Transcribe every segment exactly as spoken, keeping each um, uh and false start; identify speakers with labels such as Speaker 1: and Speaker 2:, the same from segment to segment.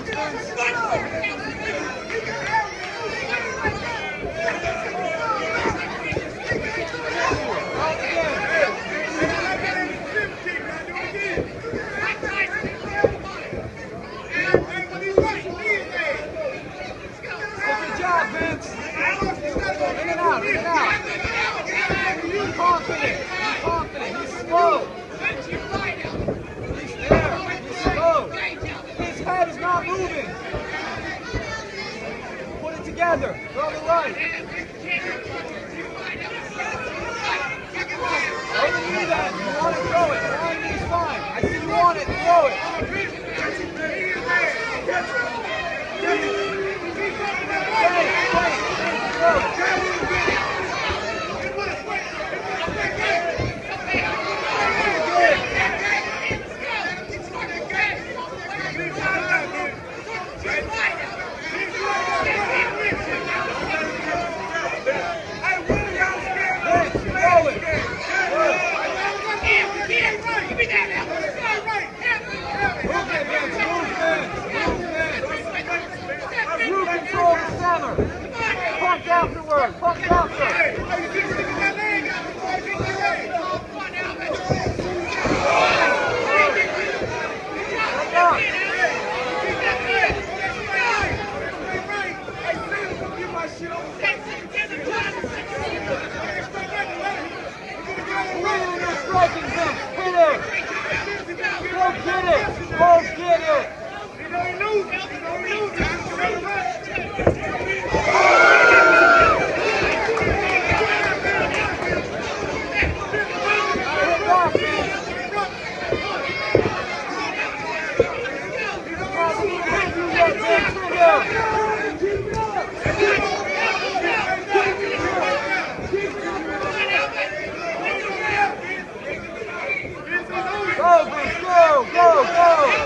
Speaker 1: Relax, Vince. Good job, Vince. In and out, in and out. Be confident, be confident. He's slow. He's there, he's slow. His head is not moving. Put it together. Throw the right. Don't do that. You want to throw it. Ryan is fine. I see you want it. Throw it. Punch afterward, punch after. Striking him, hit it. Go get it, go get it. Go, go, go, go!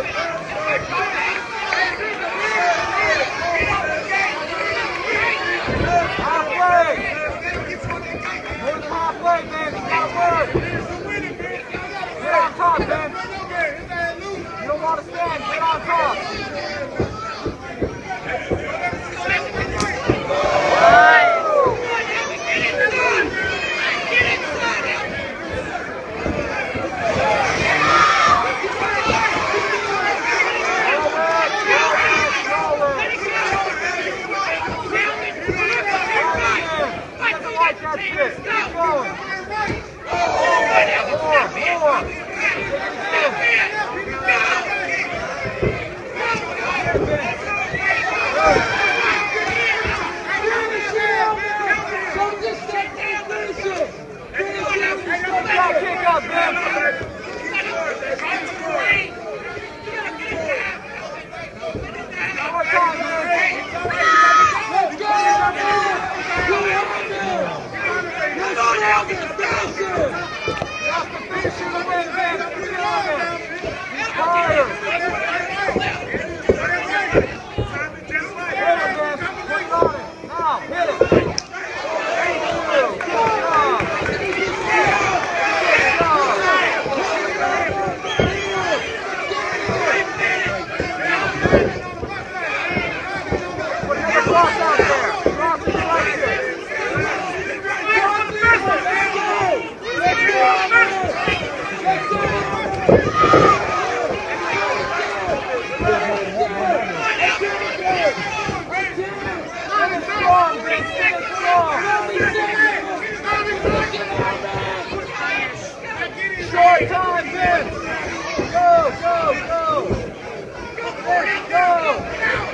Speaker 1: Halfway! More than halfway, man. It's not work. Get on top, man. You don't want to stand. Get on top. That's it. Keep going. More, more. Kick up, Ben. One more time, man. Let's go. Short time, Vince! Go, go, go! Let's go!